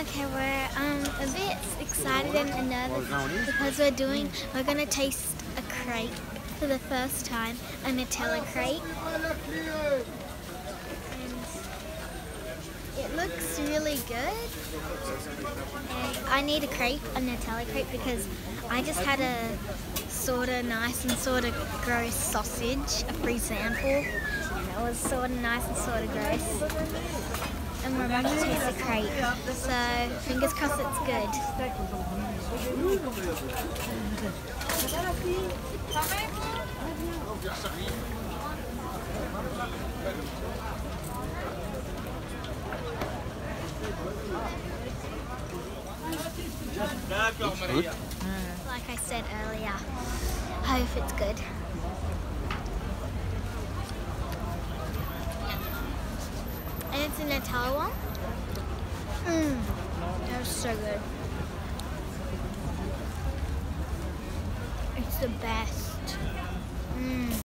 Okay, we're a bit excited and nervous because we're gonna taste a crepe for the first time, a Nutella crepe. And it looks really good. And I need a Nutella crepe, because I just had a sort of nice and sort of gross sausage, a free sample, and it was sort of nice and sort of gross. And we're about to taste the crepe, so fingers crossed it's good. Looks good. Like I said earlier, I hope it's good. And it's a Nutella one. That was so good. It's the best.